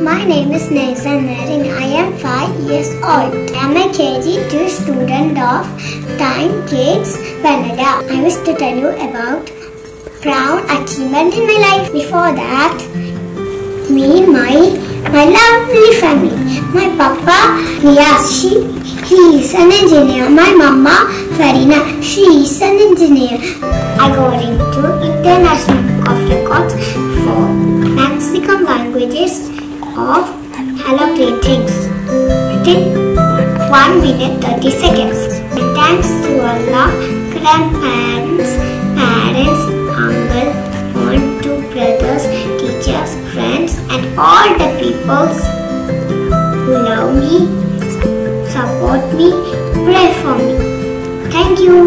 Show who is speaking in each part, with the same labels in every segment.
Speaker 1: My name is Nathan and I am 5 years old. I am a KG2 student of Time Kids, Canada. I wish to tell you about proud achievement in my life. Before that, me and my lovely family. My papa, Riaz, he is an engineer. My mama, Farina, she is an engineer. I got into International Book of Records for Mexican languages of Hello Greetings within 1 minute 30 seconds. And thanks to Allah, grandparents, parents, uncle, aunt, 2 brothers, teachers, friends, and all the people who love me, support me, pray for me. Thank you.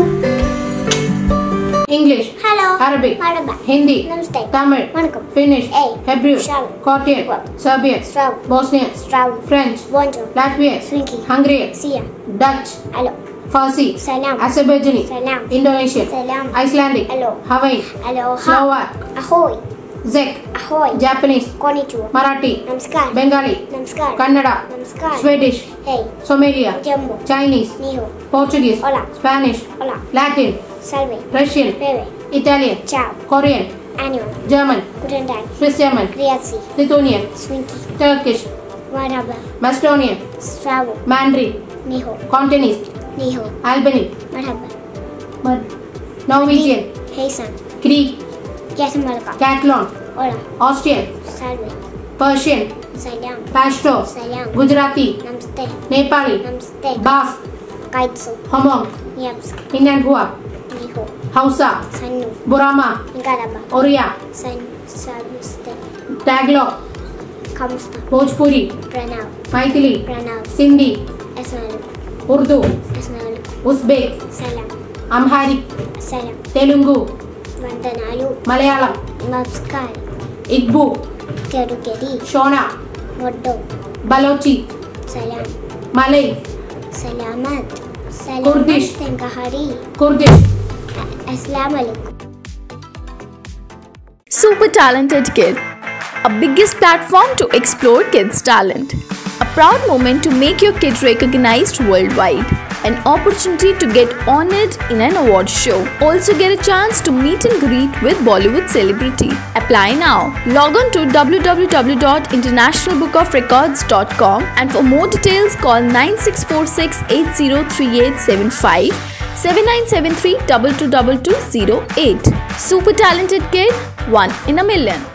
Speaker 2: English,
Speaker 1: Hello,
Speaker 2: Arabic,
Speaker 1: Marhaba,
Speaker 2: Hindi,
Speaker 1: Namaste,
Speaker 2: Tamil,
Speaker 1: Vanakkam,
Speaker 2: Finnish,
Speaker 1: Hey,
Speaker 2: Hebrew,
Speaker 1: Shalom,
Speaker 2: Croatian,
Speaker 1: What,
Speaker 2: Serbian,
Speaker 1: Strav,
Speaker 2: Bosnian,
Speaker 1: Strav,
Speaker 2: French,
Speaker 1: Bonjour,
Speaker 2: Latvian,
Speaker 1: Swinky,
Speaker 2: Hungarian,
Speaker 1: Sia,
Speaker 2: Dutch,
Speaker 1: Hello,
Speaker 2: Farsi,
Speaker 1: Salam,
Speaker 2: Azerbaijani,
Speaker 1: Salam,
Speaker 2: Indonesian,
Speaker 1: Salam,
Speaker 2: Icelandic,
Speaker 1: Hello,
Speaker 2: Hawaiian,
Speaker 1: Aloha,
Speaker 2: Slovak,
Speaker 1: Ahoy,
Speaker 2: Czech,
Speaker 1: Ahoy,
Speaker 2: Japanese,
Speaker 1: Konnichiwa,
Speaker 2: Marathi,
Speaker 1: Namaskar,
Speaker 2: Bengali,
Speaker 1: Namaskar,
Speaker 2: Kannada,
Speaker 1: Namaskar,
Speaker 2: Swedish,
Speaker 1: Hey,
Speaker 2: Somalia,
Speaker 1: Jumbo,
Speaker 2: Chinese,
Speaker 1: Niho,
Speaker 2: Portuguese,
Speaker 1: Hola,
Speaker 2: Spanish,
Speaker 1: Hola,
Speaker 2: Latin,
Speaker 1: Salve,
Speaker 2: Russian,
Speaker 1: Bebe,
Speaker 2: Italian,
Speaker 1: Ciao,
Speaker 2: Korean,
Speaker 1: Annual,
Speaker 2: German,
Speaker 1: Guten Tag,
Speaker 2: Swiss German,
Speaker 1: Riazi,
Speaker 2: Lithuanian,
Speaker 1: Swinky,
Speaker 2: Turkish,
Speaker 1: Marhaba,
Speaker 2: Macedonian,
Speaker 1: Stravo,
Speaker 2: Mandarin,
Speaker 1: Niho,
Speaker 2: Cantonese,
Speaker 1: Niho,
Speaker 2: Albany,
Speaker 1: Marhaba,
Speaker 2: Norwegian,
Speaker 1: Heisan,
Speaker 2: Greek,
Speaker 1: Guatemala,
Speaker 2: Catalan,
Speaker 1: Hola,
Speaker 2: Austrian,
Speaker 1: Salve,
Speaker 2: Persian,
Speaker 1: Salam,
Speaker 2: Pashto,
Speaker 1: Salam,
Speaker 2: Gujarati,
Speaker 1: Namaste,
Speaker 2: Nepali,
Speaker 1: Namaste,
Speaker 2: Basque,
Speaker 1: Kaitsu,
Speaker 2: Hmong,
Speaker 1: Nyamsk,
Speaker 2: Inanhua,
Speaker 1: Niho,
Speaker 2: Hausa,
Speaker 1: Sanu,
Speaker 2: Burama,
Speaker 1: Ngaraba,
Speaker 2: Oriya,
Speaker 1: Salviste,
Speaker 2: Tagalog,
Speaker 1: Kamsta,
Speaker 2: Bhojpuri,
Speaker 1: Pranav,
Speaker 2: Maithili,
Speaker 1: Pranav,
Speaker 2: Sindhi,
Speaker 1: Asnaluk,
Speaker 2: Urdu,
Speaker 1: Asnaluk,
Speaker 2: Uzbek,
Speaker 1: Salam,
Speaker 2: Amharic,
Speaker 1: Salam,
Speaker 2: Telugu,
Speaker 1: Vandanalu,
Speaker 2: Malayalam,
Speaker 1: Namaskar,
Speaker 2: Igbo,
Speaker 1: Kerugedi,
Speaker 2: Shona,
Speaker 1: Moddo,
Speaker 2: Balochi,
Speaker 1: Salam,
Speaker 2: Malay,
Speaker 1: Salamat,
Speaker 2: Kurdish.
Speaker 1: Salamat Tengahari,
Speaker 2: Kurdish.
Speaker 1: Assalamu alaikum.
Speaker 3: Super Talented Kid, a biggest platform to explore kids' talent. A proud moment to make your kid recognized worldwide. An opportunity to get honored in an award show. Also get a chance to meet and greet with Bollywood celebrity. Apply now. Log on to www.internationalbookofrecords.com and for more details call 9646 803875 7973 222208. Super Talented Kid, 1 in a million.